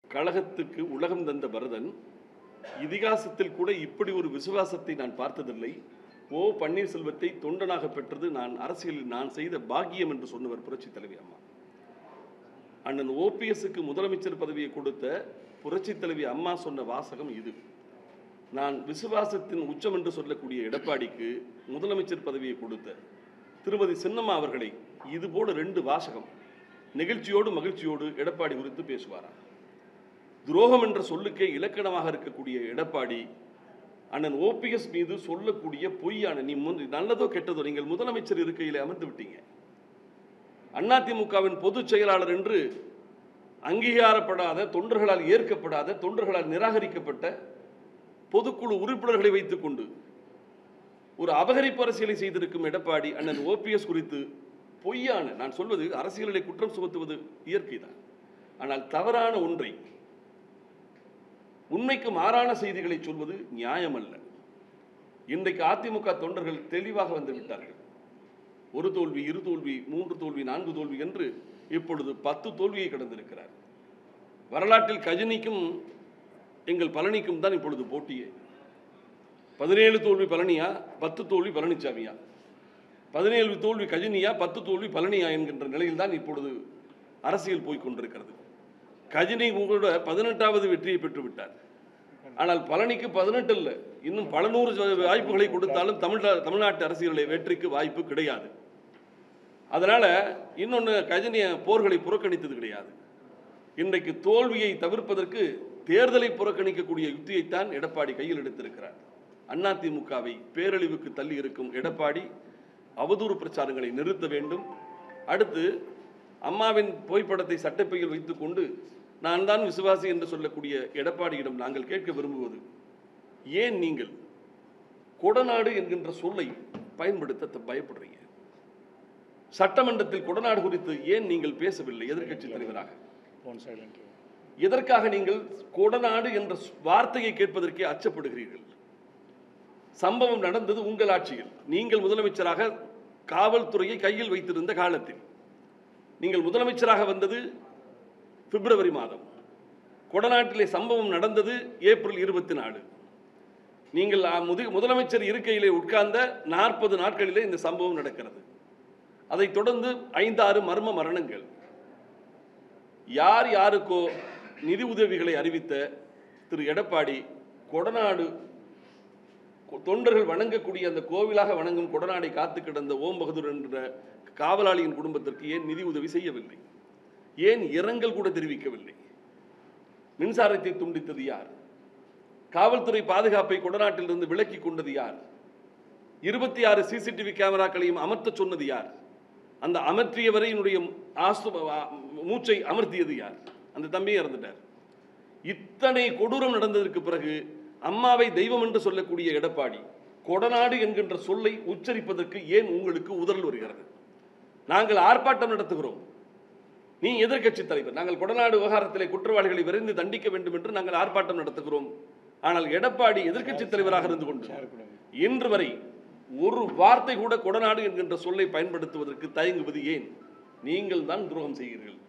கழகத்துக்கு உலகம் தந்த பரதன் இதிகாசத்தில் கூட இப்படி ஒரு விசுவாசத்தை நான் பார்த்ததில்லை. ஓ பன்னீர்செல்வத்தை தொண்டனாக பெற்றது நான் அரசியலில் நான் செய்த பாக்கியம் என்று சொன்னவர் புரட்சி தலைவி அம்மா. அண்ணன் ஓபிஎஸ்க்கு முதலமைச்சர் பதவியை கொடுத்த புரட்சி தலைவி அம்மா சொன்ன வாசகம் இது. நான் விசுவாசத்தின் உச்சம் என்று சொல்லக்கூடிய எடப்பாடிக்கு முதலமைச்சர் பதவியை கொடுத்த திருமதி சின்னம்மா அவர்களை இதுபோல 2 வாசகம் நெகிழ்ச்சியோடு மகிழ்ச்சியோடு எடப்பாடி குறித்து பேசுவாரா? துரோகம் என்ற சொல்லுக்கே இலக்கணமாக இருக்கக்கூடிய எடப்பாடி அண்ணன் ஓபிஎஸ் மீது சொல்லக்கூடிய பொய்யான நீ நல்லதோ கெட்டதோ நீங்கள் முதலமைச்சர் இருக்கையில் அமர்ந்து விட்டீங்க. அதிமுகவின் பொதுச் செயலாளர் என்று அங்கீகாரப்படாத, தொண்டர்களால் ஏற்கப்படாத, தொண்டர்களால் நிராகரிக்கப்பட்ட பொதுக்குழு உறுப்பினர்களை வைத்துக் கொண்டு ஒரு அபகரிப்பு அரசியலை செய்திருக்கும் எடப்பாடி அண்ணன் ஓபிஎஸ் குறித்து பொய்யான, நான் சொல்வது அரசியலை குற்றம் சுமத்துவது இயற்கைதான், ஆனால் தவறான ஒன்றை, உண்மைக்கு மாறான செய்திகளை சொல்வது நியாயமல்ல. இன்றைக்கு அதிமுக தொண்டர்கள் தெளிவாக வந்து விட்டார்கள். 1 தோல்வி, 2 தோல்வி, 3 தோல்வி, 4 தோல்வி என்று இப்பொழுது 10 தோல்வியை கடந்திருக்கிறார். வரலாற்றில் கஜினிக்கும் எங்கள் பழனிக்கும் தான் இப்பொழுது போட்டியே. 17 தோல்வி பழனியா, 10 தோல்வி பழனிசாமியா, 17 தோல்வி கஜினியா, 10 தோல்வி பழனியா என்கின்ற நிலையில் தான் இப்பொழுது அரசியல் போய்கொண்டிருக்கிறது. கஜினி உங்களோட 18வது வெற்றியை பெற்று விட்டார். ஆனால் பழனிக்கு 18 இல்லை, இன்னும் பல 100 வாய்ப்புகளை கொடுத்தாலும் தமிழ்நாட்டு அரசியலில் வெற்றிக்கு வாய்ப்பு கிடையாது. அதனால இன்னொன்று, கஜினிய போர்களை புறக்கணித்தது கிடையாது. இன்றைக்கு தோல்வியை தவிர்ப்பதற்கு தேர்தலை புறக்கணிக்கக்கூடிய யுக்தியைத்தான் எடப்பாடி கையில் எடுத்திருக்கிறார். அதிமுகவை பேரழிவுக்கு தள்ளி இருக்கும் எடப்பாடி அவதூறு பிரச்சாரங்களை நிறுத்த வேண்டும். அடுத்து அம்மாவின் புகைப்படத்தை சட்டப்பையில் வைத்துக் கொண்டு நான் தான் விசுவாசி என்று சொல்லக்கூடிய எடப்பாடியிடம் நாங்கள் கேட்க விரும்புவது, ஏன் நீங்கள் கொடநாடு என்கின்ற சொல்லை பயன்படுத்த பயப்படுறீங்க? சட்டமன்றத்தில் கொடநாடு குறித்து ஏன் நீங்கள் பேசவில்லை? எதிர்க்கட்சி தலைவராக எதற்காக நீங்கள் கொடநாடு என்ற வார்த்தையை கேட்பதற்கே அச்சப்படுகிறீர்கள்? சம்பவம் நடந்தது உங்கள் ஆட்சியில், நீங்கள் முதலமைச்சராக காவல்துறையை கையில் வைத்திருந்த காலத்தில். நீங்கள் முதலமைச்சராக வந்தது பிப்ரவரி மாதம், கொடநாட்டிலே சம்பவம் நடந்தது ஏப்ரல் 24. நீங்கள் முதலமைச்சர் இருக்கையிலே உட்கார்ந்த 40 நாட்களிலே இந்த சம்பவம் நடக்கிறது. அதைத் தொடர்ந்து 5-6 மர்ம மரணங்கள். யார் யாருக்கோ நிதி உதவிகளை அறிவித்த திரு எடப்பாடி கொடநாடு தொண்டர்கள் வணங்கக்கூடிய அந்த கோவிலாக வணங்கும் கொடநாடை காத்து கிடந்த ஓம் பகதூர் என்ற காவலாளியின் குடும்பத்திற்கு ஏன் நிதி உதவி செய்யவில்லை? ஏன் இரங்கல் கூட தெரிவிக்கவில்லை? மின்சாரத்தை துண்டித்தது யார்? காவல்துறை பாதுகாப்பை கொடநாட்டிலிருந்து விலக்கி கொண்டது யார்? 26 சிசிடிவி கேமராக்களையும் அமர்த்த சொன்னது யார்? அந்த அமர்த்தியவரையினுடைய மூச்சை அமர்த்தியது யார்? அந்த தம்பியை இறந்துட்டார். இத்தனை கொடூரம் நடந்ததற்கு பிறகு அம்மாவை தெய்வம் என்று சொல்லக்கூடிய எடப்பாடி கொடநாடு என்கின்ற சொல்லை உச்சரிப்பதற்கு ஏன் உங்களுக்கு உதறல் வருகிறது? நாங்கள் ஆர்ப்பாட்டம் நடத்துகிறோம், நீ எதிர்க்கட்சி தலைவர், நாங்கள் கொடநாடு விவகாரத்திலே குற்றவாளிகளை விரைந்து தண்டிக்க வேண்டும் என்று நாங்கள் ஆர்ப்பாட்டம் நடத்துகிறோம். ஆனால் எடப்பாடி எதிர்க்கட்சி தலைவராக இருந்து கொண்டு இன்று வரை ஒரு வார்த்தை கூட கொடநாடு என்கின்ற சொல்லை பயன்படுத்துவதற்கு தயங்குவது ஏன்? நீங்கள் தான் துரோகம் செய்கிறீர்கள்.